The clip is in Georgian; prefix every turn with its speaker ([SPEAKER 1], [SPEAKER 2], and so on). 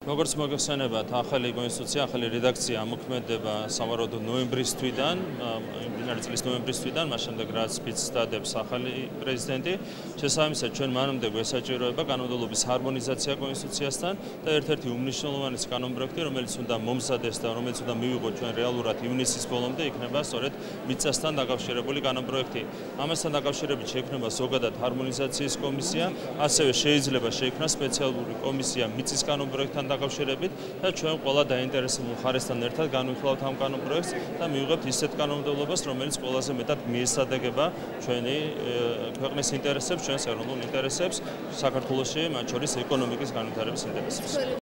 [SPEAKER 1] როგორც მოგეხსენებათ, ახალი კონსტიტუცია, ახალი რედაქცია ამოქმედება სავარაუდოდ ნოემბრის თვიდან, იმდენად წლის ნოემბრის თვიდან, მას შემდეგ რაც სპიცს დადებს ახალი პრეზიდენტი. შესაბამისად, ჩვენ მანამდე გვესაჭიროება კანონმდებლობის ჰარმონიზაცია კონსტიტუციასთან და ერთ-ერთი უმნიშვნელოვანესი კანონპროექტი, რომელიც უნდა მომზადეს და რომელიც უნდა მივიღოთ ჩვენ რეალურად ივნისის ბოლომდე, იქნება სწორედ მიწასთან დაკავშირებული კანონპროექტი. ამასთან დაკავშირებით შეიქმნება ზოგადად ჰარმონიზაციის კომისია, ასევე შეიძლება შეიქმნას სპეციალური კომისია მიწის კანონპროექტთან დაკავშირებით და ჩვენ ყველა დაინტერესებულ მხარესთან ერთად განვიხილავთ ამ კანონპროექტს და მივიღებთ ისეთ კანონმდებლობას, რომელიც ყველაზე მეტად მიესადაგება ჩვენი ქვეყნის ინტერესებს, ჩვენს ეროვნულ ინტერესებს, საქართველოში, მათ შორის ეკონომიკის განვითარების ინტერესებს.